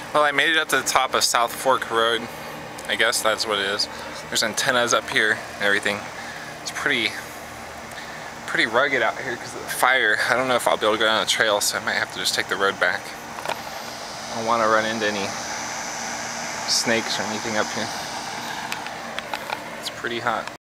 Well, I made it up to the top of South Fork Road. I guess that's what it is. There's antennas up here and everything. It's pretty rugged out here because of the fire. I don't know if I'll be able to go down the trail, so I might have to just take the road back. I don't want to run into any snakes or anything up here. It's pretty hot.